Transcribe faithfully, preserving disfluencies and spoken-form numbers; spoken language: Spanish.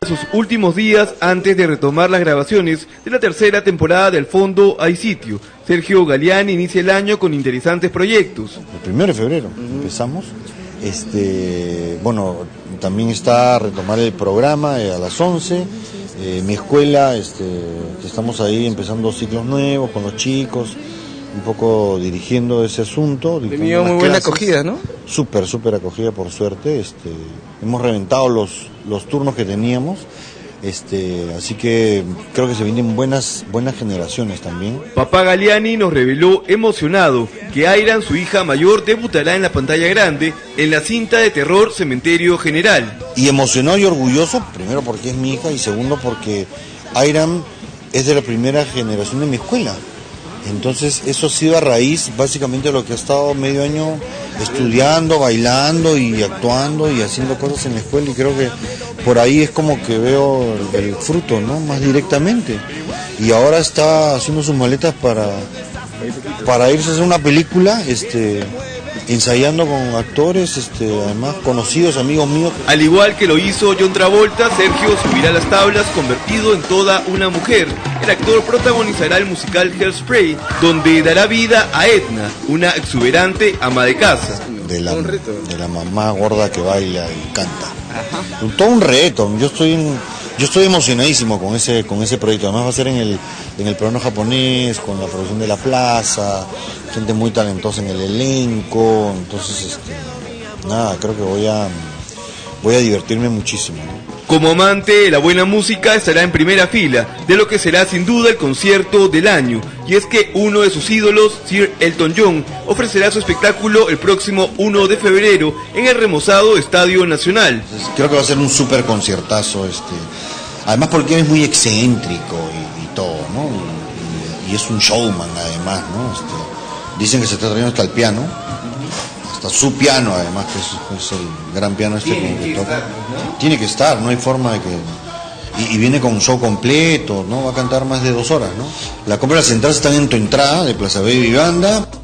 sus últimos días antes de retomar las grabaciones de la tercera temporada del Fondo Hay Sitio. Sergio Galiani inicia el año con interesantes proyectos. El primero de febrero empezamos. Este, bueno, también está a retomar el programa eh, a las once. Eh, mi escuela, este, estamos ahí empezando ciclos nuevos con los chicos, un poco dirigiendo ese asunto. Tenía muy buena acogida, ¿no? Súper, súper acogida, por suerte. Este, hemos reventado los, los turnos que teníamos. Este, así que creo que se vienen buenas, buenas generaciones también. Papá Galiani nos reveló emocionado que Ayran, su hija mayor, debutará en la pantalla grande en la cinta de terror Cementerio General. Y emocionado y orgulloso, primero porque es mi hija y segundo porque Ayran es de la primera generación de mi escuela. Entonces eso ha sido a raíz básicamente de lo que ha estado medio año estudiando, bailando y actuando y haciendo cosas en la escuela, y creo que por ahí es como que veo el, el fruto, ¿no? Más directamente. Y ahora está haciendo sus maletas para, para irse a hacer una película, este, ensayando con actores, este, además conocidos, amigos míos. Al igual que lo hizo John Travolta, Sergio subirá las tablas convertido en toda una mujer. El actor protagonizará el musical Hairspray, donde dará vida a Edna, una exuberante ama de casa. De la, de la mamá gorda que baila y canta. Ajá. Todo un reto. Yo estoy en, yo estoy emocionadísimo con ese con ese proyecto. Además va a ser en el en el peruano japonés, con la producción de La Plaza, gente muy talentosa en el elenco. Entonces, este, nada, creo que voy a voy a divertirme muchísimo, ¿no? Como amante de la buena música, estará en primera fila de lo que será sin duda el concierto del año. Y es que uno de sus ídolos, Sir Elton John, ofrecerá su espectáculo el próximo primero de febrero en el remozado Estadio Nacional. Entonces, creo que va a ser un súper conciertazo, este, además porque él es muy excéntrico y, y todo, ¿no? Y, y es un showman además, ¿no? Este, dicen que se está trayendo hasta el piano. Hasta su piano, además, que es, es el gran piano este que, que toca. ¿No? Tiene que estar, no hay forma de que... Y, y viene con un show completo, ¿no? Va a cantar más de dos horas, ¿no? La compra de las entradas están en tu entrada de Plaza Baby Banda.